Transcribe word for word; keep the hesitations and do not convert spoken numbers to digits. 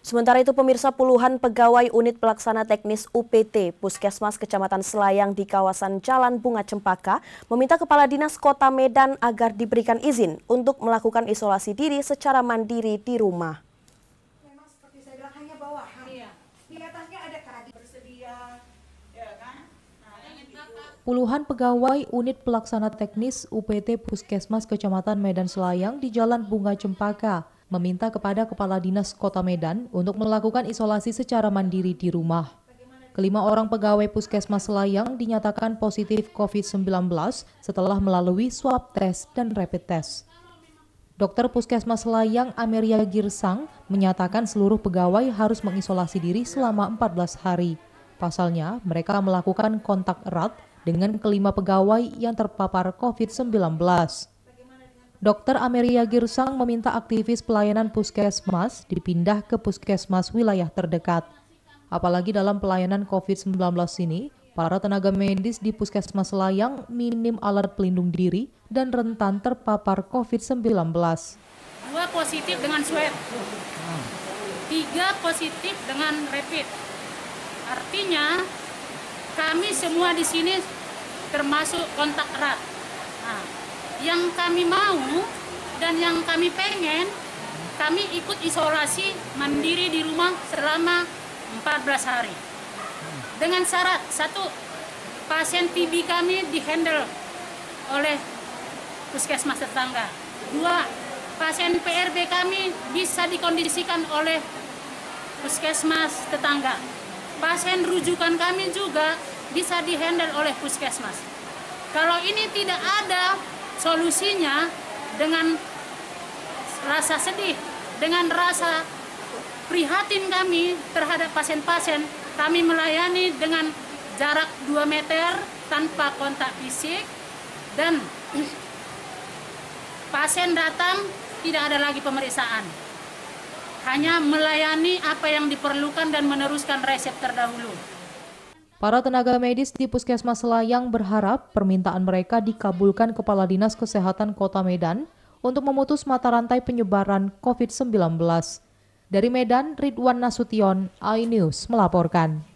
Sementara itu pemirsa, puluhan pegawai unit pelaksana teknis U P T Puskesmas Kecamatan Selayang di kawasan Jalan Bunga Cempaka meminta Kepala Dinas Kota Medan agar diberikan izin untuk melakukan isolasi diri secara mandiri di rumah. Memang seperti saya bilang hanya bawahan. Iya. Kelihatannya ada kadi bersedia, ya kan? Puluhan pegawai unit pelaksana teknis U P T Puskesmas Kecamatan Medan Selayang di Jalan Bunga Cempaka meminta kepada Kepala Dinas Kota Medan untuk melakukan isolasi secara mandiri di rumah. Kelima orang pegawai Puskesmas Selayang dinyatakan positif COVID sembilan belas setelah melalui swab test dan rapid test. Dokter Puskesmas Selayang Ameria Girsang menyatakan seluruh pegawai harus mengisolasi diri selama empat belas hari. Pasalnya, mereka melakukan kontak erat dengan kelima pegawai yang terpapar COVID sembilan belas. Dokter Ameria Girsang meminta aktivis pelayanan puskesmas dipindah ke puskesmas wilayah terdekat. Apalagi dalam pelayanan COVID sembilan belas ini, para tenaga medis di Puskesmas Selayang minim alat pelindung diri dan rentan terpapar COVID sembilan belas. Dua positif dengan swab, tiga positif dengan rapid. Artinya kami semua di sini termasuk kontak erat. Nah, yang kami mau dan yang kami pengen, kami ikut isolasi mandiri di rumah selama empat belas hari. Dengan syarat, satu, pasien T B kami dihandle oleh puskesmas tetangga. Dua, pasien P R B kami bisa dikondisikan oleh puskesmas tetangga. Pasien rujukan kami juga bisa dihandle oleh puskesmas. Kalau ini tidak ada solusinya, dengan rasa sedih, dengan rasa prihatin kami terhadap pasien-pasien, kami melayani dengan jarak dua meter tanpa kontak fisik, dan pasien datang tidak ada lagi pemeriksaan. Hanya melayani apa yang diperlukan dan meneruskan resep terdahulu. Para tenaga medis di Puskesmas Selayang berharap permintaan mereka dikabulkan Kepala Dinas Kesehatan Kota Medan untuk memutus mata rantai penyebaran COVID sembilan belas. Dari Medan, Ridwan Nasution, iNews melaporkan.